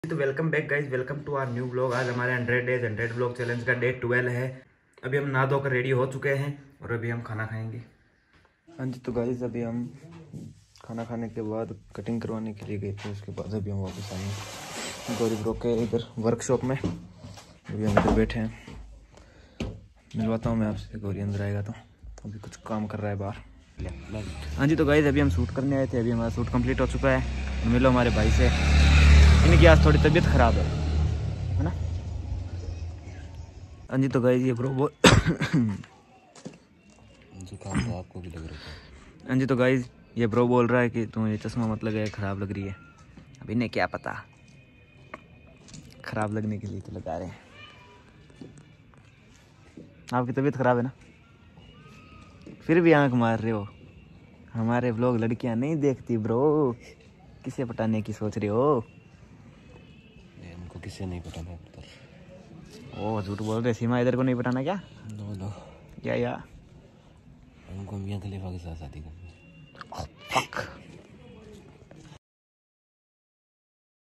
तो welcome back guys, welcome to our new blog. आज हमारे 100 डेज 100 ब्लॉग चैलेंज का डे 12 है। अभी हम नहा धोकर रेडी हो चुके हैं और अभी हम खाना खाएंगे। हाँ जी, तो गाइज अभी हम खाना खाने के बाद कटिंग करवाने के लिए गए थे। उसके बाद अभी हम वापस आए गौरी ब्रो के इधर वर्कशॉप में। अभी हम इधर बैठे हैं, मिलवाता हूँ मैं आपसे। गौरी अंदर आएगा तो अभी कुछ काम कर रहा है बाहर। हाँ जी, तो गाइज अभी हम शूट करने आए थे। अभी हमारा शूट कंप्लीट हो चुका है। मिलो हमारे भाई से, इनकी आज थोड़ी तबीयत खराब है ना। हाँ जी, तो गाइस ये ब्रो जुकाम तो आपको भी लग रहा है। हाँ जी, तो गाइस ये ब्रो बोल रहा है कि तुम ये चश्मा मत लगाए, खराब लग रही है। अब इन्हें क्या पता, खराब लगने के लिए तो लगा रहे हैं। आपकी तबीयत खराब है ना, फिर भी आंख मार रहे हो। हमारे व्लॉग लड़कियां नहीं देखती ब्रो, किसे पटाने की सोच रहे हो? उनको किसे नहीं पटाना पड़ता। ओ झूठ बोल रहे, सीमा इधर को नहीं पटाना क्या? नो क्या उनको मियां खलीफा के साथ शादी करनी है।